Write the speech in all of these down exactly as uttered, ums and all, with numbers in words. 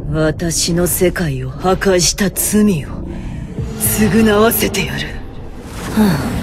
私の世界を破壊した罪を償わせてやる。はあ。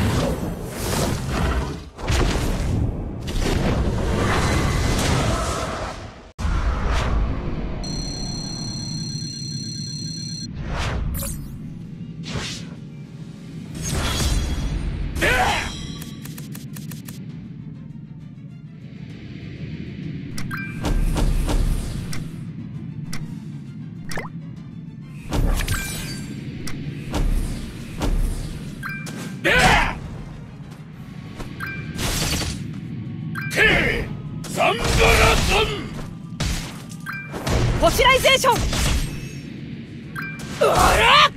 ポシライゼーション。うわっ！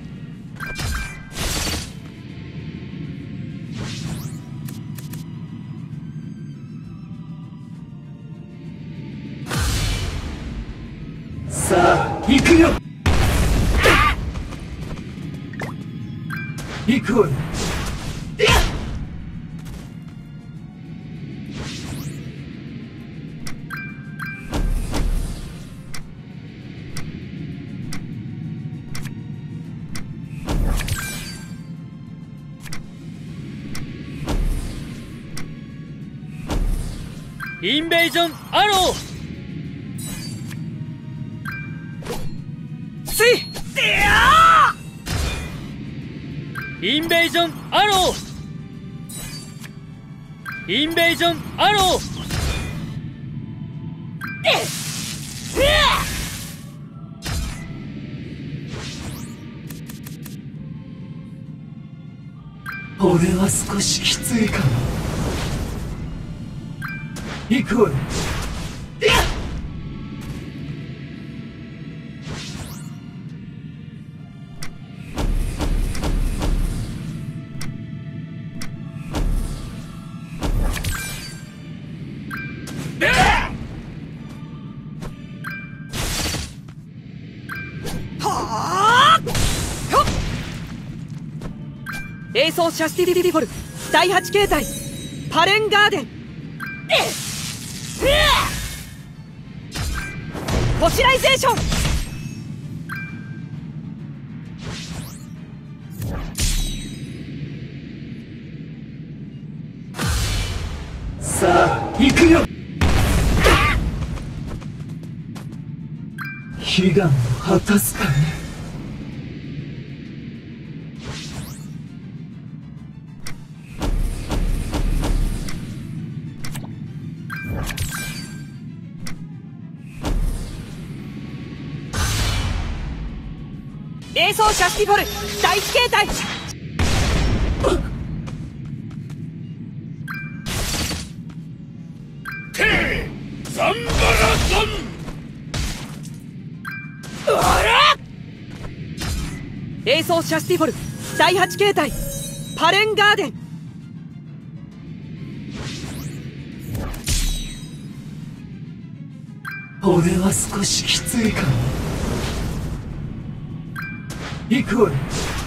さあ行くよ。行こうよ。 インベージョンアロー。スイインベージョンアロー。インベージョンアロー。 俺は少しきついかも。行こうよ。 エイソーシャスティリリフォルだいはち形態パレンガーデン。ポシライゼーション。 さあ行くよ。悲願を果たすかね。 エイソーシャスティフォルだいいち形態。 ザンバラゾン。 エイソーシャスティフォルだいはち形態パレンガーデン。 俺は少しきついかも。行こうよ。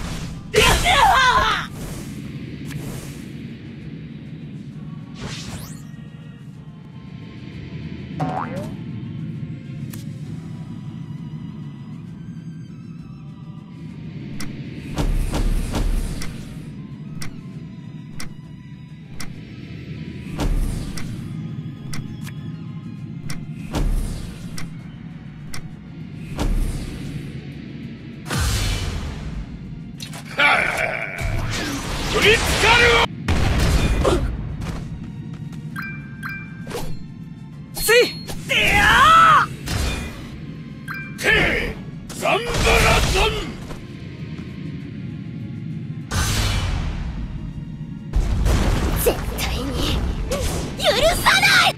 取りつかる。 スイテザンバラゾン。 絶対に許さない。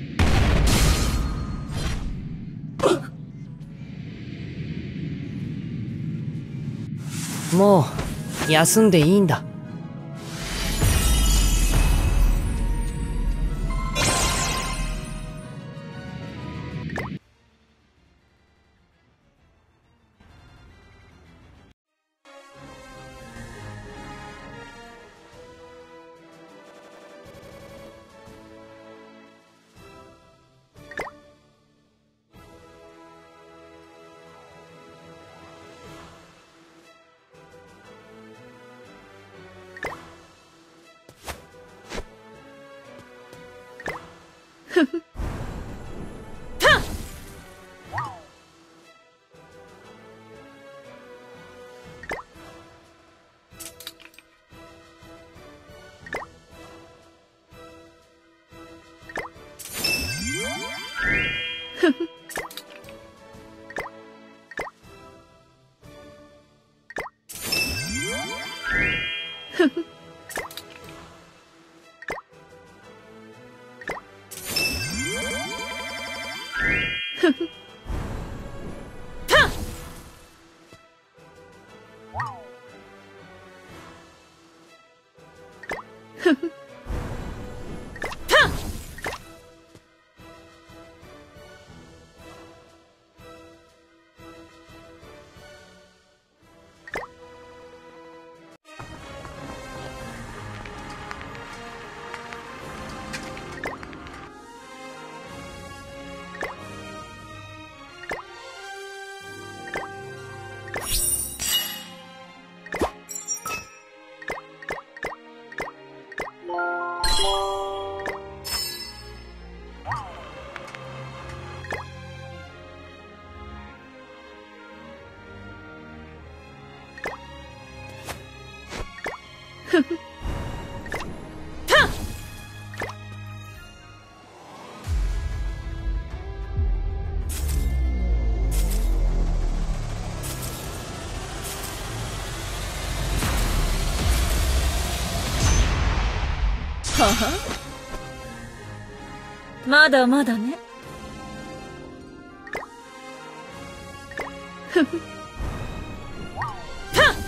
もう休んでいいんだ。 はは、まだまだね。ふふ。はっ。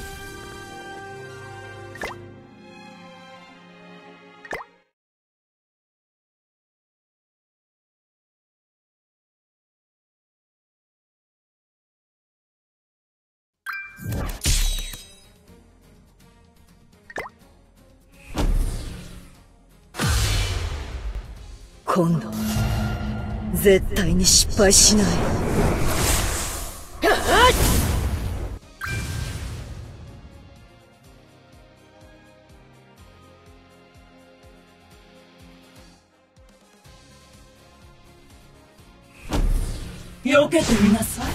今度絶対に失敗しない。 避けてみなさい。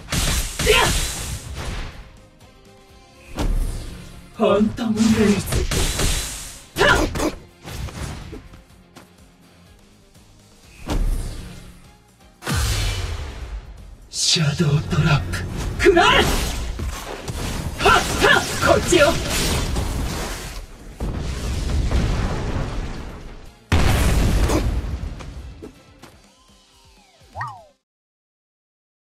ファントムレイズ。シャドウトラップ。くらえ。はっはっ、こっちよ。